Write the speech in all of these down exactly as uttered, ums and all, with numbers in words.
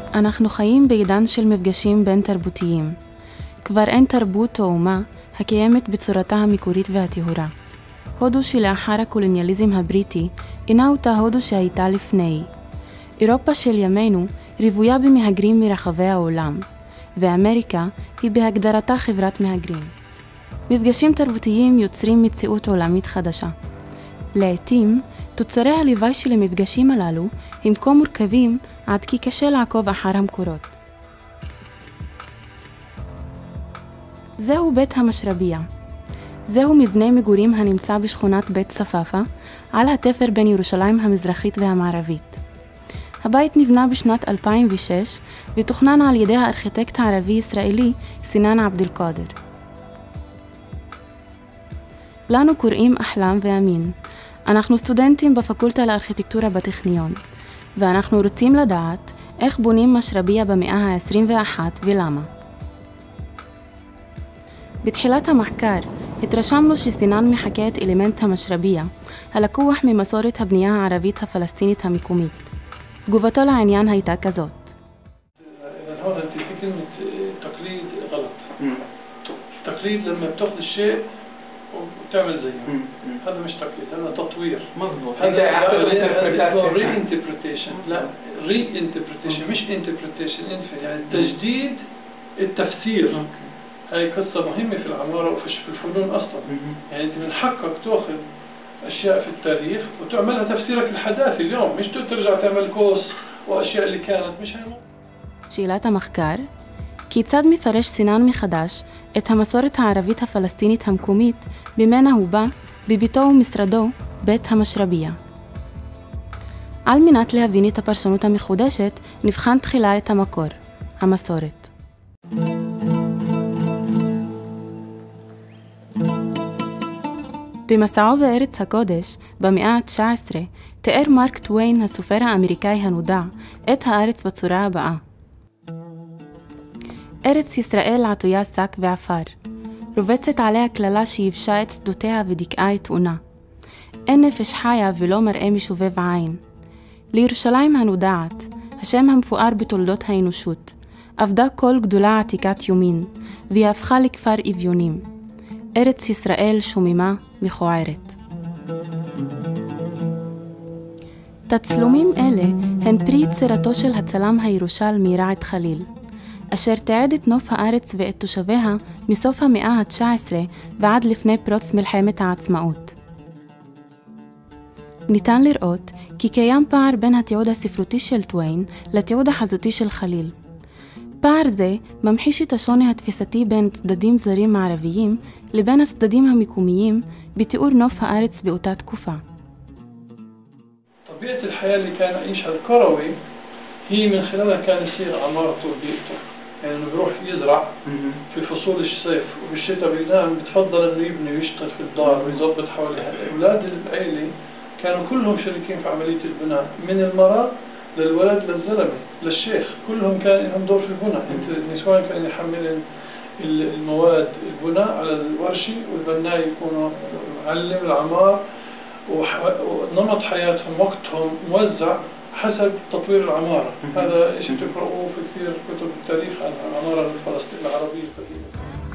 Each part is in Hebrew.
אנחנו חיים בעידן של מפגשים בין תרבותיים. כבר אין תרבות או אומה הקיימת בצורתה המקורית והטהורה. הודו שלאחר הקולוניאליזם הבריטי אינה אותה הודו שהייתה לפני. אירופה של ימינו רוויה במהגרים מרחבי העולם, ואמריקה היא בהגדרתה חברת מהגרים. מפגשים תרבותיים יוצרים מציאות עולמית חדשה. לעתים, תוצרי הלוואי של המפגשים הללו הם כה מורכבים עד כי קשה לעקוב אחר המקורות. זהו בית המשרבייה. זהו מבנה מגורים הנמצא בשכונת בית צפאפה, על התפר בין ירושלים המזרחית והמערבית. הבית נבנה בשנת אלפיים ושש ותוכנן על ידי הארכיטקט הערבי-ישראלי סנן עבד-אל-קאדר. לנו קוראים אחלם ואמין. אנחנו סטודנטים בפקולטה לארכיטקטורה בטכניון, ואנחנו רוצים לדעת איך בונים משרבייה במאה ה-עשרים ואחת ולמה. בתחילת המחקר התרשמנו שסנן מחקה את אלמנט המשרבייה, הלקוח ממסורת הבנייה הערבית הפלסטינית המקומית. תגובתו לעניין הייתה כזאת. هون انت في كلمة تقليد غلط. تقليد لما بتاخذ الشيء وتعمل زيه. هذا مش تقليد، هذا تطوير. مضبوط. هذا reinterpretation. لا reinterpretation مش interpretation، يعني تجديد التفسير. هاي قصة مهمة في العمارة وفي الفنون أصلا. يعني أنت من حقك تأخذ أشياء في التاريخ وتعملها تفسيرك الحداثي اليوم، مش ترجع تعمل كوس وأشياء اللي كانت مش هي. שאלת המחקר, כיצד מפרש סנן מחדש את המסורת הערבית הפלסטינית המקומית ממנה הוא בא בביתו ומשרדו בית המשרבייה. על מנת להבין את הפרשנות המחודשת, נבחן תחילה את המקור, המסורת. במסעו בארץ הקודש, במאה ה-תשע עשרה, תיאר מארק טוויין, הסופר האמריקאי הנודע, את הארץ בצורה הבאה. ארץ ישראל עטויה שק ועפר, רובצת עליה כללה שיבשה את שדותיה ודיכאה את עונה. אין נפש חיה ולא מראה משובב עין. לירושלים הנודעת, השם המפואר בתולדות האנושות, עבדה כל גדולה עתיקת יומין, והיא הפכה לכפר אביונים. ארץ ישראל שוממה מכוערת. תצלומים אלה הן פרי יצירתו של הצלם הירושלמי רעד חליל, אשר תיעד את נוף הארץ ואת תושביה מסוף המאה ה-תשע עשרה ועד לפני פרוץ מלחמת העצמאות. ניתן לראות כי קיים פער בין התיעוד הספרותי של טוויין לתיעוד החזותי של חליל. פער זה ממחיש את השוני התפיסתי בין צדדים זרים מערביים לבין הצדדים המקומיים בתיאור נוף הארץ באותה תקופה. طبيعة الحياة اللي كان يعيشها الكروي هي من خلالها كان يصير عمارته وبيئته، يعني انه بيروح يزرع في فصول الصيف وبالشتاء بينام بتفضل انه يبني ويشتغل في الدار ويظبط حواليها. اولاد العائلة كانوا كلهم شريكين في عملية البناء، من المرأة للولد للزلمة للشيخ، كلهم كان لهم دور في البناء. انت النسوان كانوا يحملن المواد البناء على الورشة والبناء يكونوا معلم العمار، ونمط حياتهم وقتهم موزع حسب تطوير العمارة. هذا شيء تقرأوه في كثير كتب التاريخ عن العمارة الفلسطينية العربية القديمة.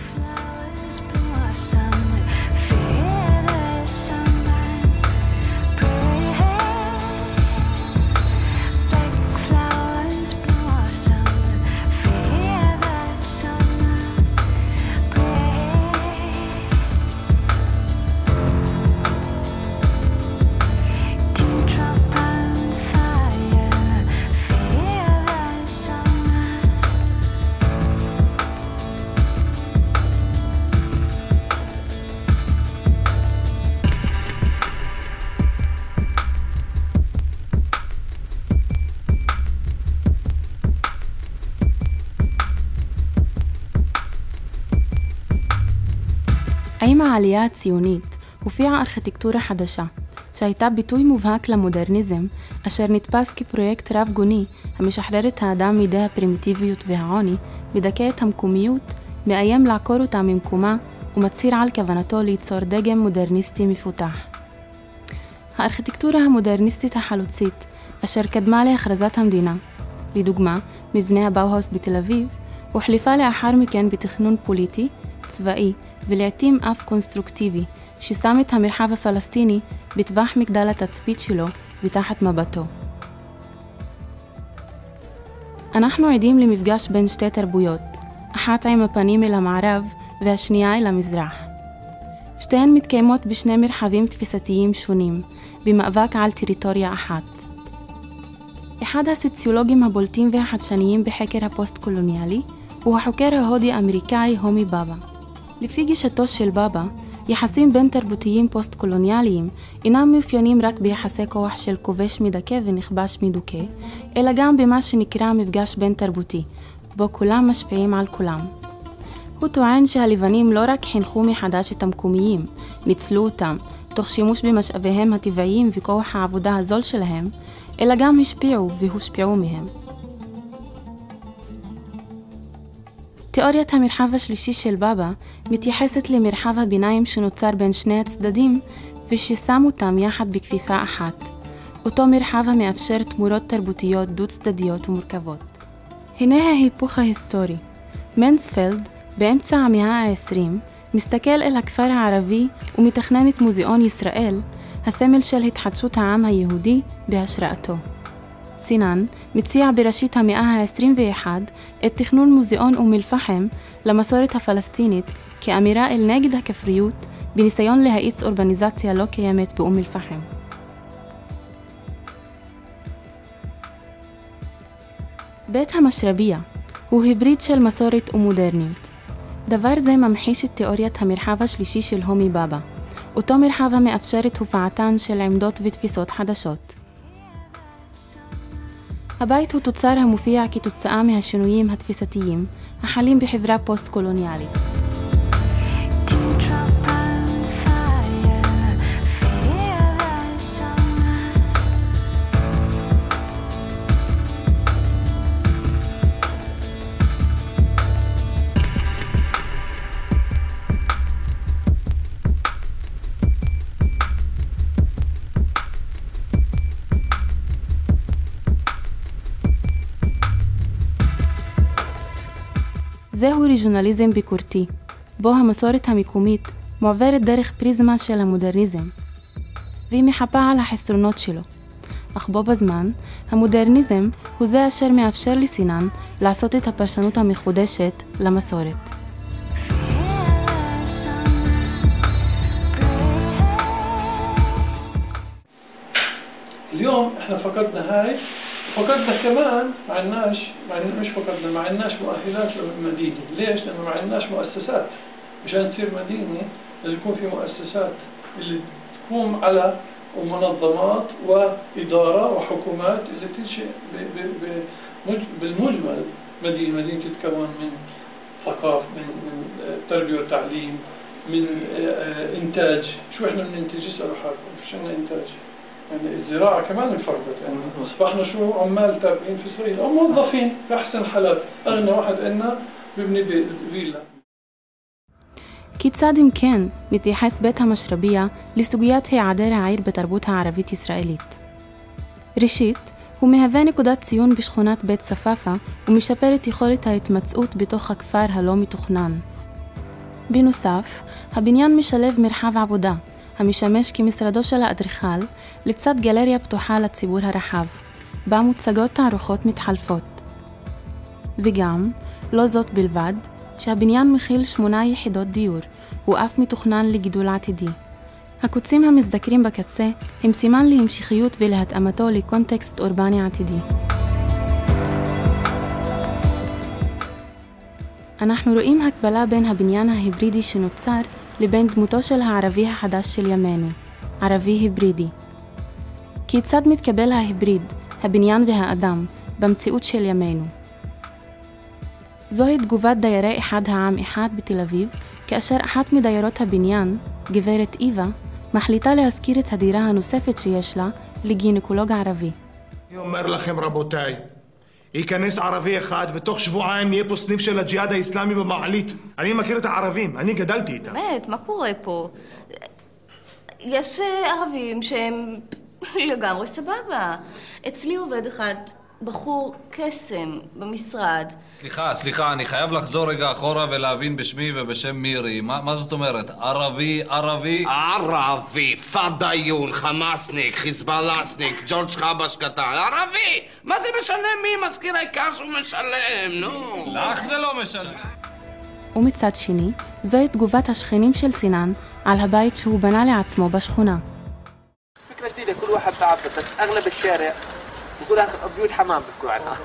עם העלייה הציונית הופיעה ארכיטקטורה חדשה, שהייתה ביטוי מובהק למודרניזם, אשר נתפס כפרויקט רב-גוני המשחרר את האדם מידי הפרימיטיביות והעוני, מדכא את המקומיות, מאיים לעקור אותה ממקומה ומצהיר על כוונתו ליצור דגם מודרניסטי מפותח. הארכיטקטורה המודרניסטית החלוצית, אשר קדמה להכרזת המדינה, לדוגמה, מבנה הבאוהאוס בתל אביב, הוחלפה לאחר מכן בתכנון פוליטי, צבאי ולעתים אף קונסטרוקטיבי, ששם את המרחב הפלסטיני בטווח מגדל התצפית שלו ותחת מבטו. אנחנו עדים למפגש בין שתי תרבויות, אחת עם הפנים אל המערב והשנייה אל המזרח. שתיהן מתקיימות בשני מרחבים תפיסתיים שונים, במאבק על טריטוריה אחת. אחד הסוציולוגים הבולטים והחדשניים בחקר הפוסט-קולוניאלי הוא החוקר ההודי-אמריקאי הומי בבא. לפי גישתו של בבא, יחסים בין תרבותיים פוסט-קולוניאליים אינם מאופיינים רק ביחסי כוח של כובש מדכא ונכבש מדוכא, אלא גם במה שנקרא מפגש בין תרבותי, בו כולם משפיעים על כולם. הוא טוען שהלבנים לא רק חינכו מחדש את המקומיים, ניצלו אותם, תוך שימוש במשאביהם הטבעיים וכוח העבודה הזול שלהם, אלא גם השפיעו והושפעו מהם. תיאוריית המרחב השלישי של בבא מתייחסת למרחב הביניים שנוצר בין שני הצדדים וששם אותם יחד בכפיפה אחת, אותו מרחב המאפשר תמורות תרבותיות דו-צדדיות ומורכבות. הנה ההיפוך ההיסטורי. מנספלד, באמצע המאה העשרים, מסתכל אל הכפר הערבי ומתכנן את מוזיאון ישראל, הסמל של התחדשות העם היהודי בהשראתו. סינן מציע בראשית המאה ה-עשרים ואחת את תכנון מוזיאון אום אל-פחם למסורת הפלסטינית כאמירה אל נגד הכפריות בניסיון להאיץ אורבניזציה לא קיימת באום אל-פחם. בית המשרבייה הוא היבריד של מסורת ומודרניות. דבר זה ממחיש את תיאוריית המרחב השלישי של הומי בבא, אותו מרחב המאפשר את הופעתן של עמדות ותפיסות חדשות. הבית הוא תוצר המופיע כתוצאה מהשינויים התפיסתיים החלים בחברה פוסט-קולוניאלית. זהו ריג'ונליזם ביקורתי, בו המסורת המקומית מועברת דרך פריזמה של המודרניזם, והיא מחפה על החסרונות שלו. אך בו בזמן, המודרניזם הוא זה אשר מאפשר לסינן לעשות את הפרשנות המחודשת למסורת. اليوم احنا فقدنا هاي فقدنا كمان ما عندناش مش فقدنا ما عندناش مؤهلات للمدينة. ليش؟ لأنه ما عندناش مؤسسات. مشان تصير مدينة لازم يكون في مؤسسات اللي تقوم على ومنظمات وإدارة وحكومات اللي تنشئ بالمجمل مدينة. مدينة تتكون من ثقافة، من من تربية وتعليم، من إنتاج. شو إحنا بننتج؟ اسألوا حالكم شو عندنا إنتاج؟ يعني الزراعة كمان انفردت، يعني أصبحنا شو عمال تابعين في إسرائيل أو موظفين في أحسن حالات. أغنى واحد إلنا ببني فيلا. כיצד אם כן מתייחס בית המשרבייה לסוגיית היעדר העיר בתרבות הערבית-ישראלית? ראשית, הוא מהווה נקודת ציון בשכונת בית צפאפה ומשפר את יכולת ההתמצאות בתוך הכפר הלא מתוכנן. בנוסף, הבניין משלב מרחב עבודה, המשמש כמשרדו של האדריכל, לצד גלריה פתוחה לציבור הרחב, בה מוצגות תערוכות מתחלפות. וגם, לא זאת בלבד, שהבניין מכיל שמונה יחידות דיור, הוא אף מתוכנן לגידול עתידי. הקוצים המזדקרים בקצה הם סימן להמשכיות ולהתאמתו לקונטקסט אורבני עתידי. אנחנו רואים הקבלה בין הבניין ההיברידי שנוצר לבין דמותו של הערבי החדש של ימינו, ערבי היברידי. כיצד מתקבל ההיבריד, הבניין והאדם, במציאות של ימינו? זוהי תגובת דיירי אחד העם אחד בתל אביב, כאשר אחת מדיירות הבניין, גברת איבה, מחליטה להזכיר את הדירה הנוספת שיש לה לגינקולוג ערבי. אני אומר לכם רבותיי, ייכנס ערבי אחד ותוך שבועיים יהיה פה סניף של הג'יהאד האסלאמי במעלית. אני מכיר את הערבים, אני גדלתי איתם. באמת, מה קורה פה? יש ערבים שהם לגמרי סבבה. אצלי עובד אחד בחור קסם במשרד. סליחה, סליחה, אני חייב לחזור רגע אחורה ולהבין בשמי ובשם מירי. מה, מה זאת אומרת? ערבי, ערבי? ערבי, פדאיון, חמאסניק, חיזבאלסניק, ג'ורג' חבש קטן. ערבי! מה זה משנה מי מזכיר, העיקר שהוא משלם, נו. לך זה לא משנה. ומצד שני, זוהי תגובת השכנים של סינן על הבית שהוא בנה לעצמו בשכונה. فكرة جديدة كل واحد تعبد بس أغلب الشارع بقول بيوت حمام بيحكوا عنها.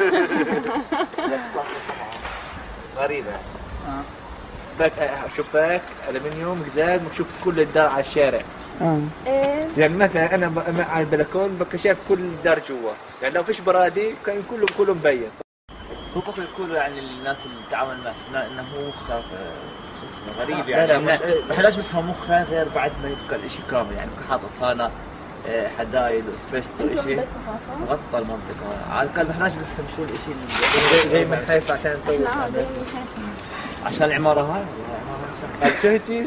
غريبة. باك شباك ألمنيوم قزاز بشوف كل الدار على الشارع. يعني مثلا أنا على البلكون ببقى شايف كل الدار جوا، يعني لو فيش برادي كان كله كله مبين. هو بقول يقولوا يعني الناس اللي بتتعامل مع سنان إنه هو مخه شو اسمه غريب يعني. لا لا ما حداش بفهم مخه غير بعد ما يبقى الإشي كامل، يعني بقى حاطط هنا حدايد واسبستو إشي مغطى المنطقة. على الأقل ما حداش بفهم شو الإشي اللي جاي من حيفا عشان نطور. لا جاي من حيفا. عشان العمارة هاي. شفتي؟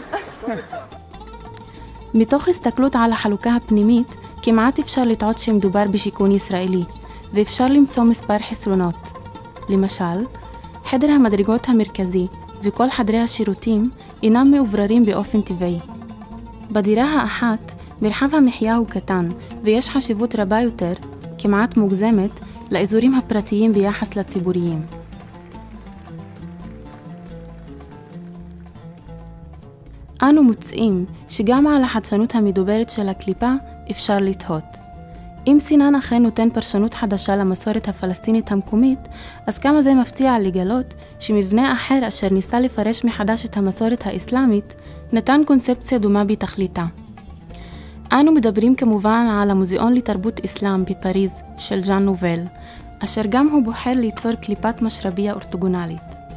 מתוך הסתכלות על החלוקה הפנימית, כמעט אפשר לטעות שמדובר בשיכון ישראלי, ואפשר למצוא מספר חסרונות. למשל, חדר המדרגות המרכזי וכל חדרי השירותים אינם מאובררים באופן טבעי. בדירה האחת, מרחב המחיה הוא קטן, ויש חשיבות רבה יותר, כמעט מוגזמת, לאזורים הפרטיים ביחס לציבוריים. אנו מוצאים שגם על החדשנות המדוברת של הקליפה אפשר לתהות. אם סינן אכן נותן פרשנות חדשה למסורת הפלסטינית המקומית, אז כמה זה מפתיע לגלות שמבנה אחר אשר ניסה לפרש מחדש את המסורת האסלאמית, נתן קונספציה דומה בתכליתה. אנו מדברים כמובן על המוזיאון לתרבות אסלאם בפריז של ז'אן נובל, אשר גם הוא בוחר ליצור קליפת משרבייה אורתוגונלית.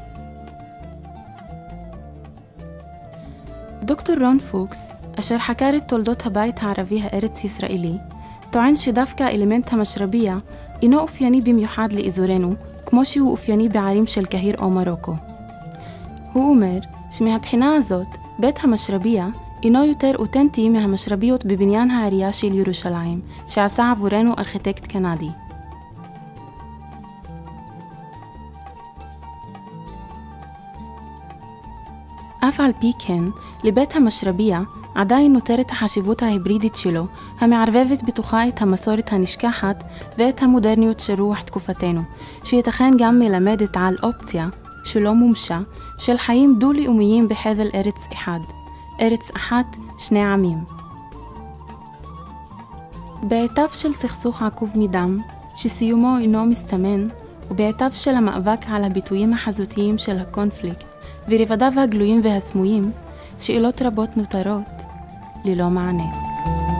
דוקטור רון פוקס, אשר חקר את תולדות הבית הערבי הארץ-ישראלי, טוען שדווקא האלמנט המשרבייה אינו אופייני במיוחד לאזורנו, כמו שהוא אופייני בערים של קהיר או מרוקו. הוא אומר שמהבחינה הזאת, בית המשרבייה אינו יותר אותנטי מהמשרביות בבניין העירייה של ירושלים, שעשה עבורנו ארכיטקט קנדי. אף על פי כן, לבית המשרבייה עדיין נותרת החשיבות ההיברידית שלו, המערבבת בתוכה את המסורת הנשכחת ואת המודרניות של רוח תקופתנו, שייתכן גם מלמדת על אופציה שלא מומשה של חיים דו-לאומיים בחבל ארץ אחד, ארץ אחת, שני עמים. בעיתיו של סכסוך עקוב מדם, שסיומו אינו מסתמן, ובעיתיו של המאבק על הביטויים החזותיים של הקונפליקט, ורבדיו הגלויים והסמויים, שאלות רבות נותרות ללא מענה.